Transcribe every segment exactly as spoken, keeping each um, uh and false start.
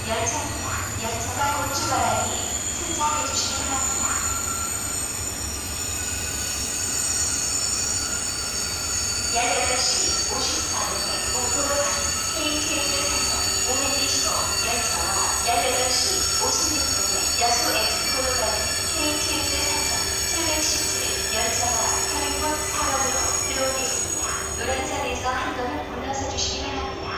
열차입니다. 열차가 곧 출발하니 승차해 주시기 바랍니다. 열여덟 시 오십사 분에 목포로 가는 케이티엑스 사선 오백이십오 열차와 열여덟 시 오십육 분에 여수 엑스포로 가는 케이티엑스 사선 칠백십칠 열차가 타는 곳 사 번으로 들어오겠습니다. 노란선에서 한 걸음 물러서 주시기 바랍니다.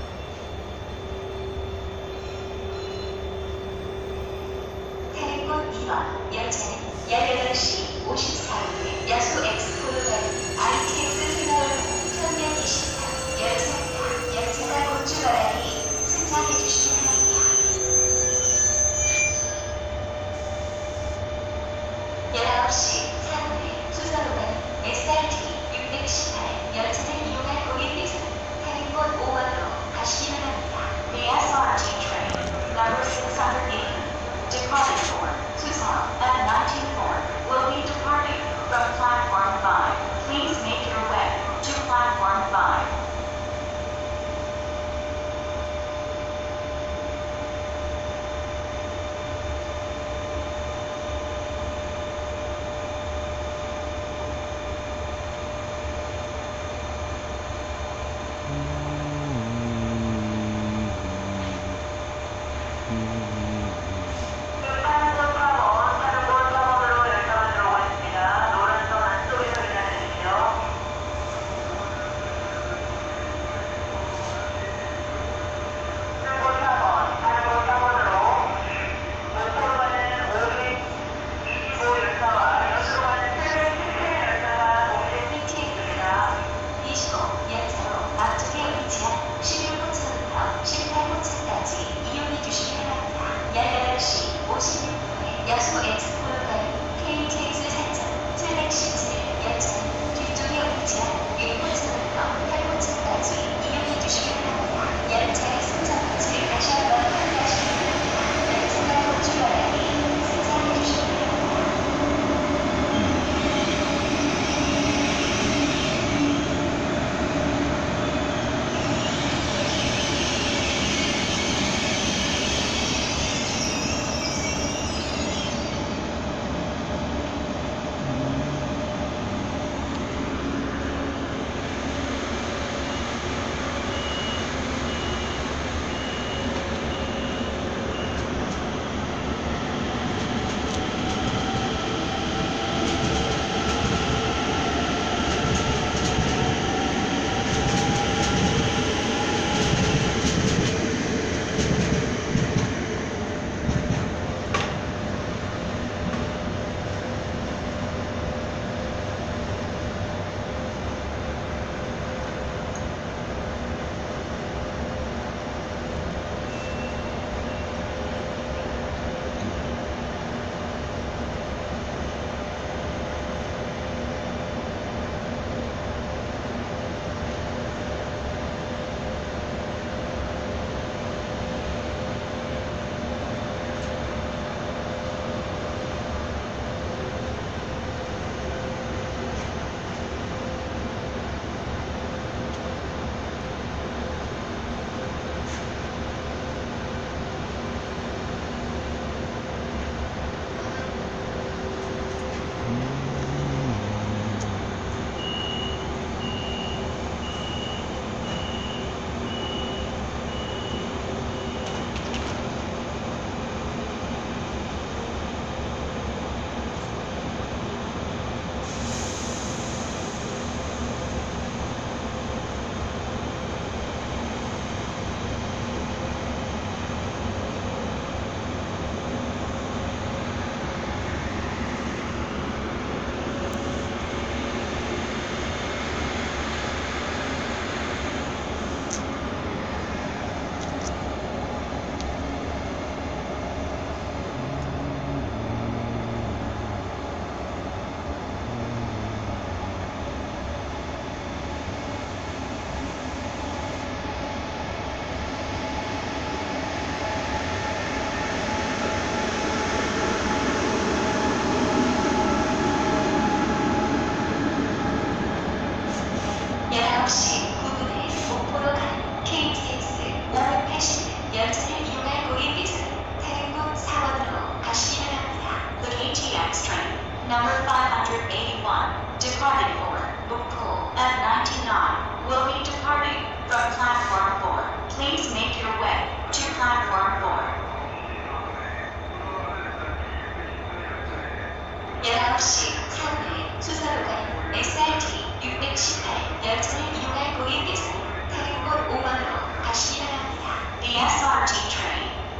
타는 곳 이 번 열차는 열여덟 시 오십사 분에 여수 엑스포로 가는 아이티엑스 세가울호 천백이십삼 열차입니다. 열차가 곧 출발하니 승차해 주시기 바랍니다. 열아홉 시 사 분에 수서로 가는 에스알티 육백십팔 열차를 이용할 고객께서는 타는 곳 오 번으로 가시기 바랍니다. The 에스알티 train number six hundred eight departing for Suso at nineteen four will be departing from platform five. Please make your way to platform five. 십일 호차부터 십팔 호차까지 이용해 주시기 바랍니다.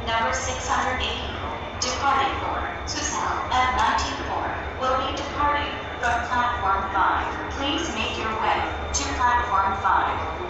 number six hundred eighty, departing for Susel at ninety-four, will be departing from platform five. Please make your way to platform five.